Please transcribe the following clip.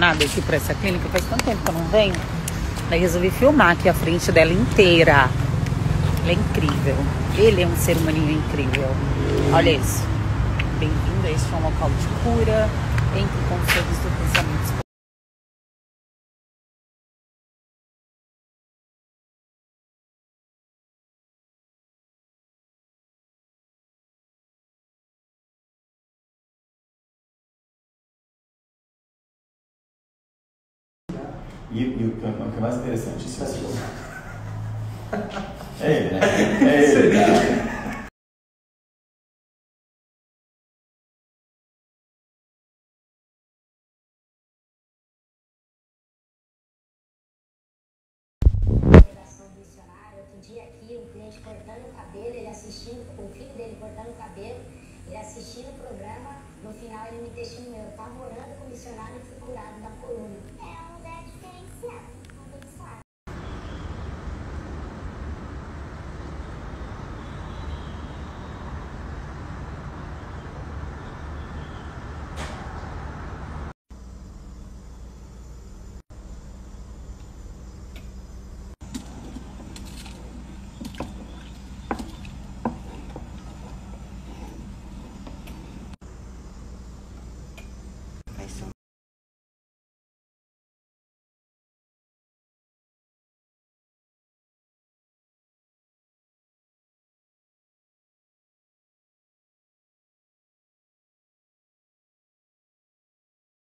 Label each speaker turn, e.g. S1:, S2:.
S1: apaixonada aqui por essa clínica, faz tanto tempo que eu não venho. Daí resolvi filmar aqui a frente dela inteira. Ela é incrível. Ele é um ser humaninho incrível. Olha isso. Bem-vindo, este é um local de cura. Entre com os seus do pensamento.
S2: E o que é mais interessante, isso é ele, né? É ele, cara.
S3: Outro dia aqui, um cliente cortando o cabelo, ele assistindo, o filho dele cortando o cabelo, ele assistindo o programa, no final ele me deixou no meu, tá morando com o missionário e fui curado da coluna. É um lugar diferenciado.